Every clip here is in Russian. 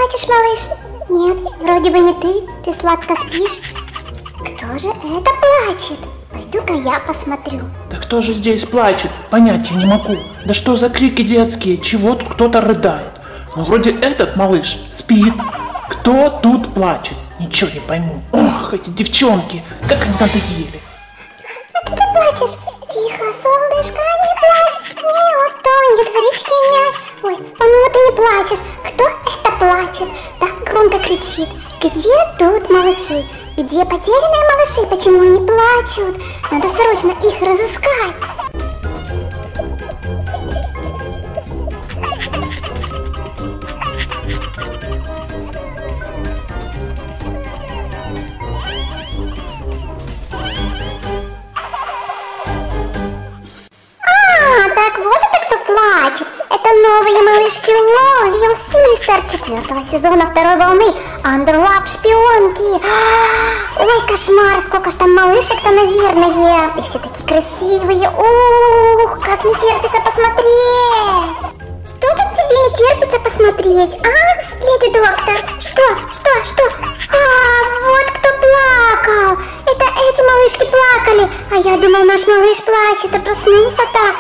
плачешь, малыш? Нет, вроде бы не ты. Ты сладко спишь. Кто же это плачет? Пойду-ка я посмотрю. Да кто же здесь плачет? Понятия не могу. Да что за крики детские? Чего тут кто-то рыдает? Ну вроде этот малыш спит. Кто тут плачет? Ничего не пойму. Ох, эти девчонки, как они надоели. Это ты плачешь? Тихо, солнышко, не плачь. Не то, не дворички мяч. Ой, по-моему, ты не плачешь. Кто это плачет? Так громко кричит. Где тут малыши? Где потерянные малыши? Почему они плачут? Надо срочно их разыскать. Так вот это кто плачет. Это новые малышки Лил Систер 4-го сезона 2-й волны Андерлап шпионки. Ой, кошмар, сколько ж там малышек-то, наверное. И все такие красивые. Ух, как не терпится посмотреть. Что тут тебе не терпится посмотреть, а, леди доктор? Что? Вот кто плакал. Это эти малышки плакали. А я думал, наш малыш плачет, а проснулся-то.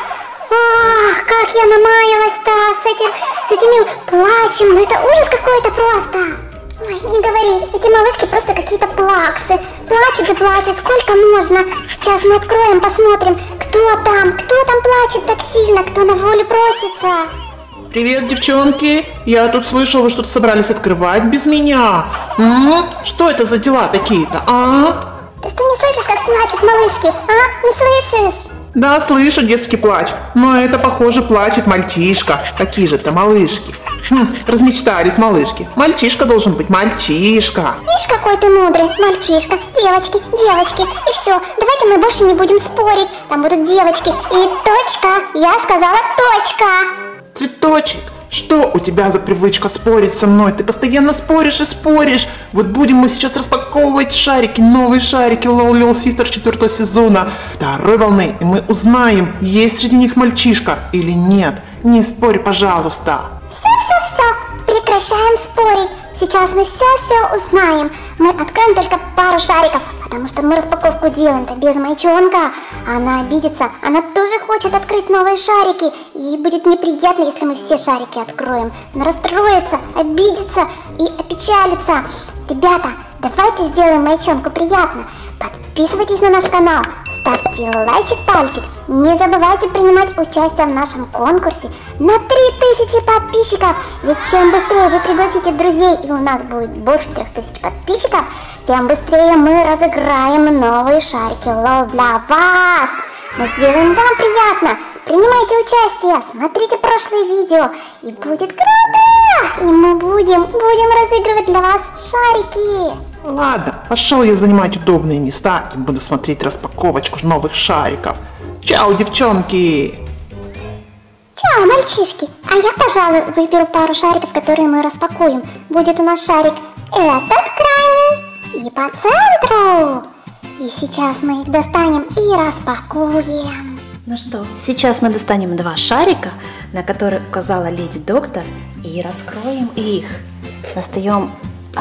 Ах, как я намаялась-то с этими плачем. Ну это ужас какой-то просто. Ой, не говори, эти малышки просто какие-то плаксы. Плачут и плачут, сколько можно. Сейчас мы откроем, посмотрим, кто там плачет так сильно, кто на волю просится. Привет, девчонки. Я тут слышал, вы что-то собрались открывать без меня. Что это за дела такие-то, а? Ты что, не слышишь, как плачут малышки, а? Не слышишь? Да, слышу детский плач, но это, похоже, плачет мальчишка. Какие же это малышки? Размечтались малышки. Мальчишка должен быть, мальчишка. Видишь, какой ты мудрый, мальчишка. Девочки. И все, давайте мы больше не будем спорить. Там будут девочки. И точка. Я сказала точка. Цветочек, что у тебя за привычка спорить со мной? Ты постоянно споришь и споришь. Вот будем мы сейчас распаковывать шарики, новые шарики Lil Sister 4-го сезона 2-й волны. И мы узнаем, есть среди них мальчишка или нет. Не спорь, пожалуйста. Все, прекращаем спорить. Сейчас мы все узнаем. Мы откроем только пару шариков, потому что мы распаковку делаем-то без мальчонка. Она обидится, она тоже хочет открыть новые шарики. И будет неприятно, если мы все шарики откроем. Она расстроится, обидится и опечалится. Ребята, давайте сделаем мальчонку приятно. Подписывайтесь на наш канал, ставьте лайчик, пальчик. Не забывайте принимать участие в нашем конкурсе на 3000 подписчиков. Ведь чем быстрее вы пригласите друзей и у нас будет больше 3000 подписчиков, тем быстрее мы разыграем новые шарики Лол для вас. Мы сделаем вам приятно. Принимайте участие, смотрите прошлые видео, и будет круто! И мы будем разыгрывать для вас шарики. Ладно, пошел я занимать удобные места и буду смотреть распаковочку новых шариков. Чао, девчонки! Чао, мальчишки! А я, пожалуй, выберу пару шариков, которые мы распакуем. Будет у нас шарик этот крайний и по центру. И сейчас мы их достанем и распакуем. Ну что, сейчас мы достанем два шарика, на которые указала леди доктор, и раскроем их. Достаем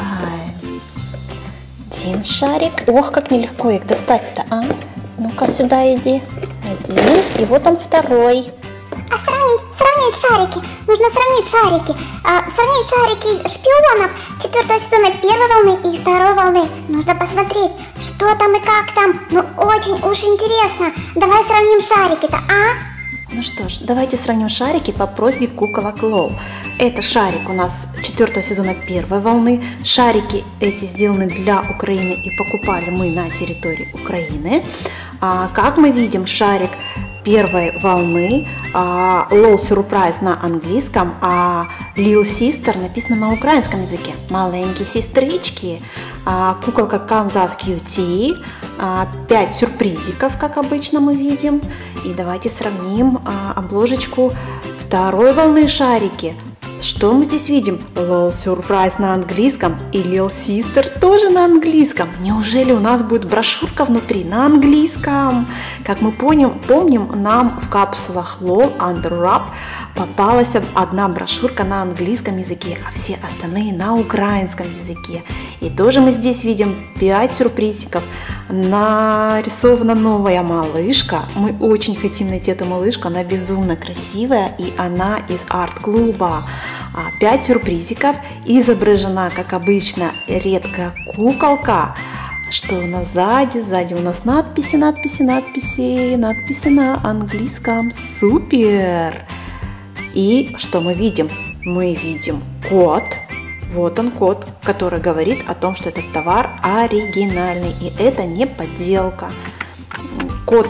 один шарик. Ох, как нелегко их достать-то, а? Ну-ка сюда иди. Один, и вот он второй. А сравнить шарики. Нужно сравнить шарики. Сравнить шарики шпионов 4-го сезона 1-й волны и 2-й волны. Нужно посмотреть, что там и как там. Ну, очень уж интересно. Давай сравним шарики-то, а? Ну что ж, давайте сравним шарики по просьбе куколок Лол. Это шарик у нас 4-го сезона 1-й волны. Шарики эти сделаны для Украины и покупали мы на территории Украины. Как мы видим, шарик 1-й волны, Lol Surprise на английском, а Lil Sister написано на украинском языке. Маленькие сестрички, куколка Kansas QT, 5 сюрпризиков, как обычно мы видим. И давайте сравним обложечку 2-й волны шарики. что мы здесь видим? Lol Surprise на английском и Little Sister тоже на английском. Неужели у нас будет брошюрка внутри на английском? Как мы помним, нам в капсулах LOL Under Wrap попалась одна брошюрка на английском языке, а все остальные на украинском языке. И тоже мы здесь видим 5 сюрпризиков. Нарисована новая малышка. Мы очень хотим найти эту малышку, она безумно красивая и она из арт-клуба. 5 сюрпризиков. Изображена, как обычно, редкая куколка. Что у нас сзади? Сзади у нас надписи на английском. Супер! И что мы видим? Мы видим код. Вот он код, который говорит о том, что этот товар оригинальный. И это не подделка. Код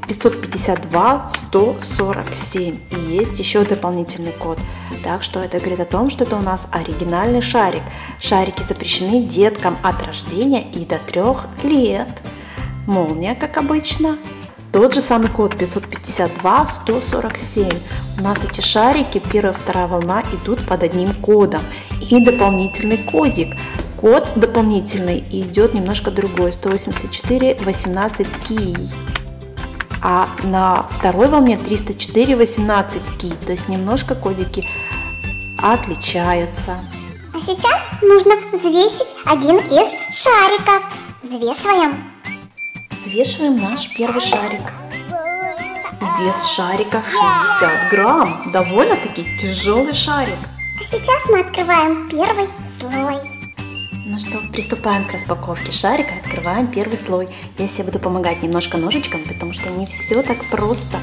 552-147. И есть еще дополнительный код. Так что это говорит о том, что это у нас оригинальный шарик. Шарики запрещены деткам от рождения и до 3 лет. Молния, как обычно. Тот же самый код 552-147. У нас эти шарики, первая и вторая волна, идут под одним кодом. И дополнительный кодик. Код дополнительный идет немножко другой, 184-18 кей. А на второй волне 304-18 кей. То есть немножко кодики отличаются. А сейчас нужно взвесить один из шариков. Взвешиваем. Взвешиваем наш первый шарик. Вес шарика 60 грамм. Довольно-таки тяжелый шарик. А сейчас мы открываем первый слой. Ну что, приступаем к распаковке шарика. Открываем первый слой. Я себе буду помогать немножко ножичком, потому что не все так просто.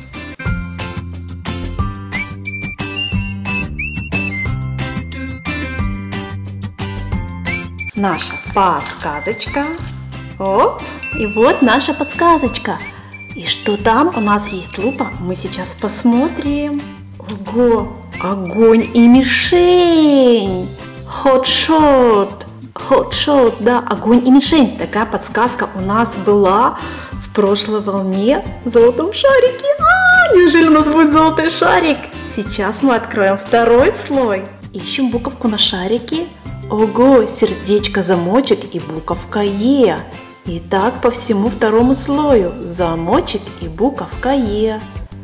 Наша подсказочка. Оп! И вот наша подсказочка. И что там? У нас есть лупа. Мы сейчас посмотрим. Ого! Огонь и мишень! Hotshot! Hotshot, да, огонь и мишень. Такая подсказка у нас была в прошлой волне в золотом шарике. Неужели у нас будет золотой шарик? Сейчас мы откроем второй слой. Ищем буковку на шарике. Ого, сердечко, замочек и буковка Е. И так по всему второму слою. Замочек и буковка Е.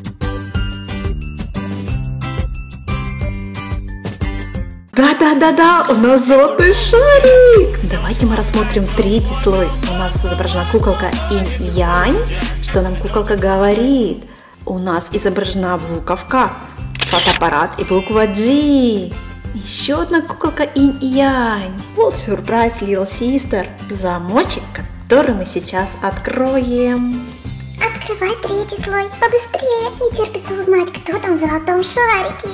Да, у нас золотой шарик. Давайте мы рассмотрим третий слой. У нас изображена куколка Инь-Янь. Что нам куколка говорит? У нас изображена буковка, фотоаппарат и буква G. Еще одна куколка Инь-Янь. Вот сюрприз Little Sister. Замочек, который мы сейчас откроем. Открывай третий слой. Побыстрее. Не терпится узнать, кто там в золотом шарике.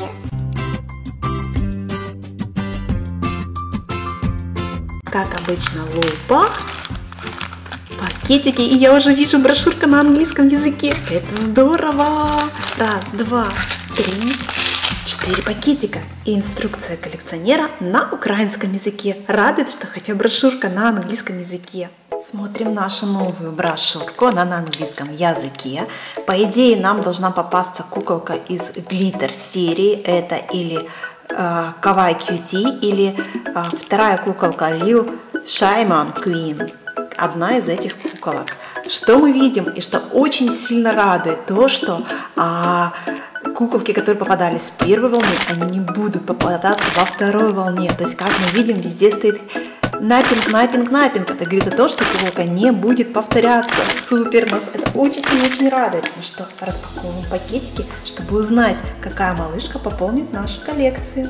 Как обычно, лупа, пакетики, и я уже вижу брошюрка на английском языке. Это здорово! 1, 2, 3, 4 пакетика и инструкция коллекционера на украинском языке. Радует, что хотя брошюрка на английском языке. Смотрим нашу новую брошюрку, она на английском языке. По идее, нам должна попасться куколка из Glitter серии. Это или Kawaii Cutie или вторая куколка Lil Shimon Queen. Одна из этих куколок. Что мы видим и что очень сильно радует, то что куколки, которые попадались в первой волне, они не будут попадаться во второй волне. То есть, как мы видим, везде стоит напинг. Это говорит о том, что куколка не будет повторяться. Супер, нас это очень и очень радует. Ну что, распаковываем пакетики, чтобы узнать, какая малышка пополнит нашу коллекцию.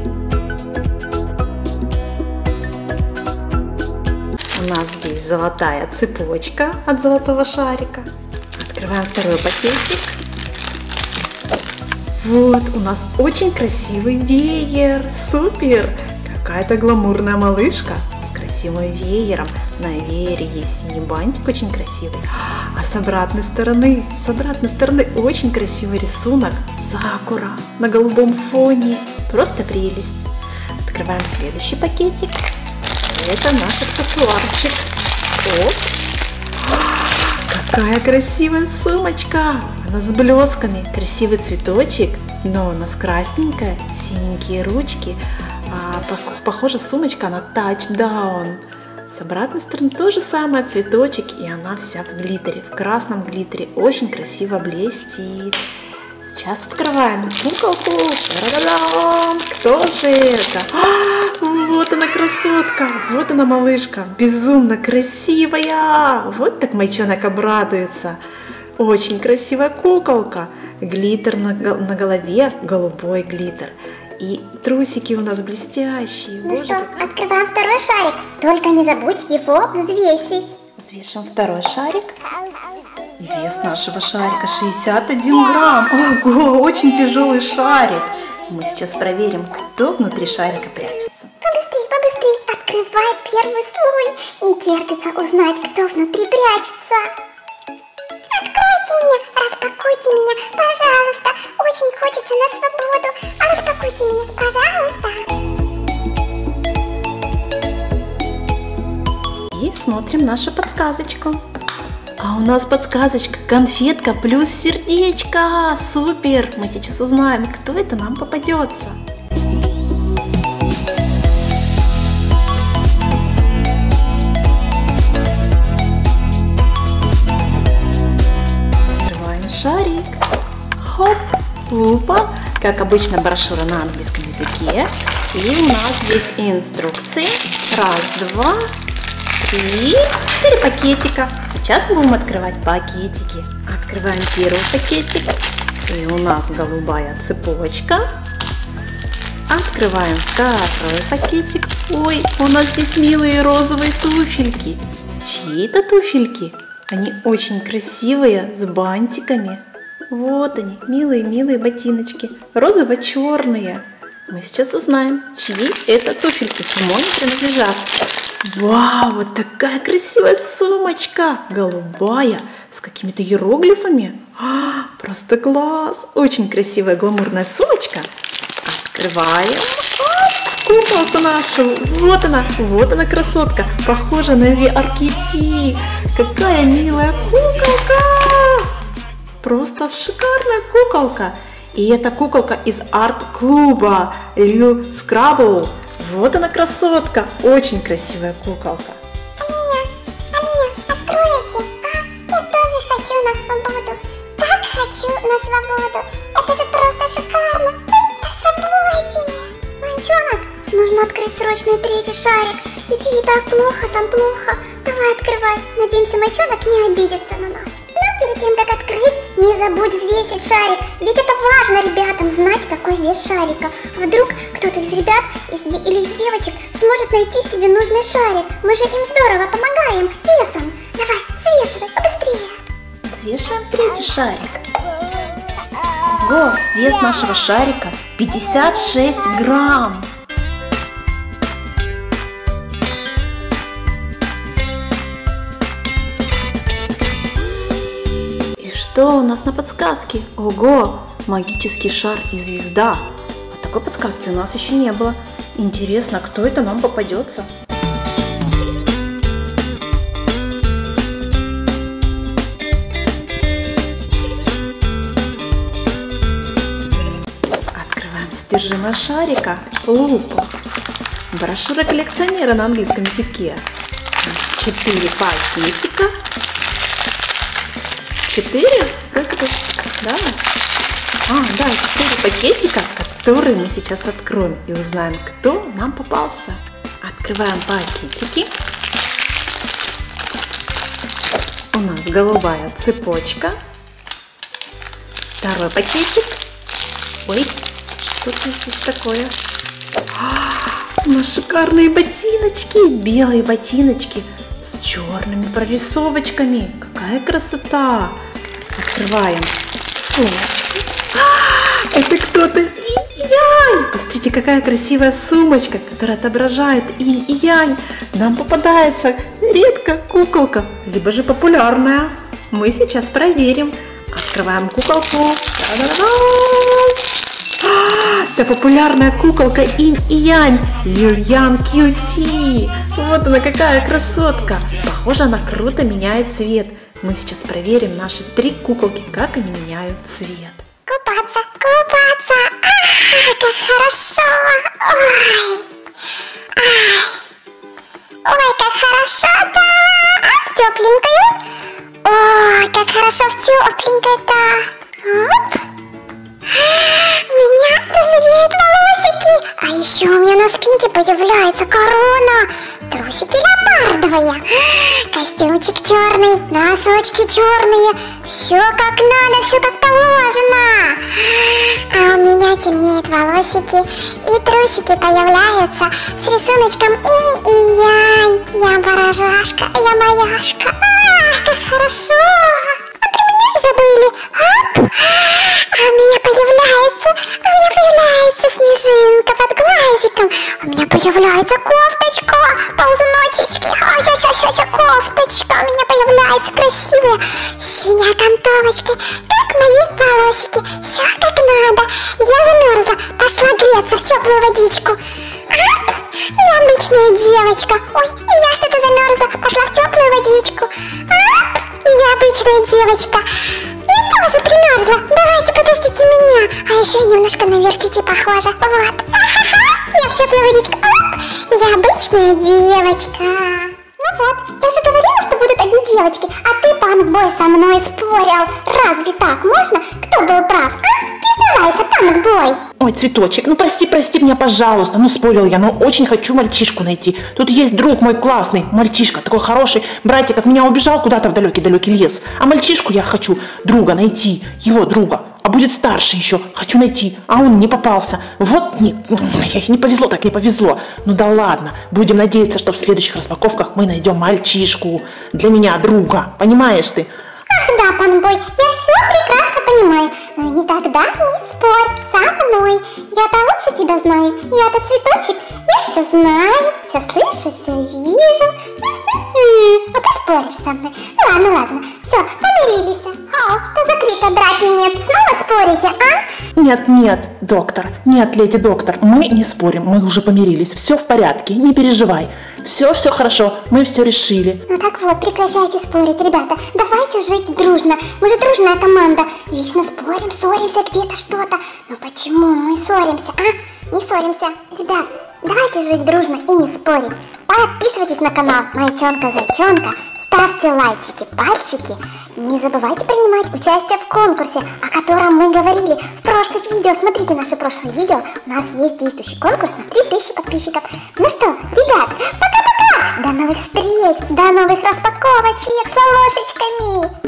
У нас здесь золотая цепочка от золотого шарика. Открываем второй пакетик. Вот, у нас очень красивый веер. Супер! Какая-то гламурная малышка с красивым веером. На веере есть синий бантик очень красивый. А с обратной стороны очень красивый рисунок сакура на голубом фоне. Просто прелесть. Открываем следующий пакетик. Это наш аксессуарчик. Оп. Какая красивая сумочка! нас с блесками, красивый цветочек, но у нас красненькая, синенькие ручки. Похоже, сумочка на тачдаун. С обратной стороны то же самое, цветочек, и она вся в глиттере, в красном глиттере. Очень красиво блестит. Сейчас открываем куколку. Та-да-да-дам! Кто же это? Вот она, красотка, вот она, малышка, безумно красивая. Вот так мальчонок обрадуется. Очень красивая куколка. Глиттер на голове, голубой глиттер. И трусики у нас блестящие. Ну что, открываем второй шарик. Только не забудь его взвесить. Взвешиваем второй шарик. Вес нашего шарика 61 грамм. Ого, очень тяжелый шарик. Мы сейчас проверим, кто внутри шарика прячется. Побыстрей, побыстрей, открывай первый слой. Не терпится узнать, кто внутри прячется. Откройте меня, распакуйте меня, пожалуйста. Очень хочется на свободу. Распакуйте меня, пожалуйста. И смотрим нашу подсказочку. А у нас подсказочка конфетка плюс сердечко. Супер! Мы сейчас узнаем, кто это нам попадется. Открываем шарик. Хоп! Лупа. Как обычно, брошюра на английском языке. И у нас здесь инструкции. 1, 2, 3, 4 пакетика. Сейчас мы будем открывать пакетики. Открываем первый пакетик. И у нас голубая цепочка. Открываем второй пакетик. Ой, у нас здесь милые розовые туфельки. Чьи это туфельки? Они очень красивые, с бантиками. Вот они, милые-милые ботиночки. Розово-черные. Мы сейчас узнаем, чьи это туфельки, кому они принадлежат. Вау, вот такая красивая сумочка, голубая, с какими-то иероглифами. Просто класс! Очень красивая гламурная сумочка. Открываем. Куколку нашу. Вот она красотка. Похожа на VR-Kitty. Какая милая куколка. Просто шикарная куколка. И это куколка из арт-клуба Лью Скрабл. Вот она, красотка, очень красивая куколка. А меня откройте. Я тоже хочу на свободу. Так хочу на свободу. Это же просто шикарно. Быть на свободе. Мальчонок, нужно открыть срочно третий шарик. Ведь ей так плохо, там плохо. Давай открывай. Надеемся, мальчонок не обидится на нас. Но перед тем, как открыть, не забудь взвесить шарик. Ведь это важно ребятам знать, какой вес шарика. Вдруг кто-то из ребят или из девочек сможет найти себе нужный шарик. Мы же им здорово помогаем весом. Давай, взвешивай, побыстрее. Взвешиваем третий шарик. Ого, вес нашего шарика 56 грамм. Что у нас на подсказке? Ого, магический шар и звезда. А такой подсказки у нас еще не было. Интересно, кто это нам попадется? Открываем содержимое шарика. Лупу. Брошюра коллекционера на английском языке. 4 пакетика. 4? Как это? Да? Да, 4 пакетика, которые мы сейчас откроем и узнаем, кто нам попался. Открываем пакетики. У нас голубая цепочка. Второй пакетик. Ой, что здесь такое? У нас шикарные ботиночки, белые ботиночки с черными прорисовочками. Какая красота! Открываем сумочку. Это кто-то из инь-янь. Посмотрите, какая красивая сумочка, которая отображает инь и янь. Нам попадается редко куколка, либо же популярная. Мы сейчас проверим. Открываем куколку. Это популярная куколка инь и янь, Лильян Кьюти. Вот она, какая красотка. Похоже, она круто меняет цвет. Мы сейчас проверим наши 3 куколки, как они меняют цвет. Купаться, купаться. Как хорошо. Ой, как хорошо, да. А в тепленькую? Ой, как хорошо в тепленькой, да. Оп. У меня розовеют волосики. А еще у меня на спинке появляется корона. Трусики леопардовые. Костюмчик черный, носочки черные. Все как надо, все как положено. А у меня темнеют волосики. И трусики появляются с рисуночком инь и янь. Я баражашка, я маяшка. Как хорошо. А про меня забыли. Оп. А у меня появляется снежинка под глазиком. У меня появляется кофточка, ползуночечки. Ай-яй-яй-яй, кофточка. У меня появляется красивая синяя окантовочка. Как мои волосики. Все как надо. Я замерзла. Пошла греться в теплую водичку. Оп. Я обычная девочка. Ой, и я что-то замерзла. Пошла в теплую водичку. Оп. Я обычная девочка. Я тоже примерзла. Давайте, подождите меня. А еще я немножко на Веркити похожа. Вот. Я в теплую водичку. Оп. Я обычная девочка. Ну вот, я же говорила, что будут одни девочки. А ты, панк-бой, со мной спорил. Разве так можно? Кто был прав? Признавайся, панк-бой. Ой, цветочек, ну прости меня, пожалуйста. Ну спорил я, но очень хочу мальчишку найти. Тут есть друг мой классный, мальчишка, такой хороший. Братик от меня убежал куда-то в далекий лес. А мальчишку я хочу друга найти, его друга. А будет старше еще, хочу найти. А он не попался. Вот не повезло, так не повезло. Ну да ладно, будем надеяться, что в следующих распаковках мы найдем мальчишку. Для меня друга, понимаешь ты? Ах да, панк-бой, я все прекрасно понимаю. Но никогда не спорь со мной. Я-то лучше тебя знаю. Я-то цветочек, я все знаю, все слышу, все вижу. А ты споришь со мной. Ладно, все, помирились. Что за крика, драки нет? Снова спорите, а? Нет, доктор, нет, леди доктор, мы не спорим, мы уже помирились, все в порядке, не переживай, все хорошо, мы все решили. Ну так вот, прекращайте спорить, ребята, давайте жить дружно, мы же дружная команда, вечно спорим, ссоримся где-то что-то, но почему мы ссоримся, а? Не ссоримся, ребят, давайте жить дружно и не спорить. Подписывайтесь на канал Маячонка-Зайчонка, ставьте лайчики, пальчики. Не забывайте принимать участие в конкурсе, о котором мы говорили в прошлых видео. Смотрите наши прошлые видео, у нас есть действующий конкурс на 3000 подписчиков. Ну что, ребят, пока-пока! До новых встреч, до новых распаковочек с ложечками!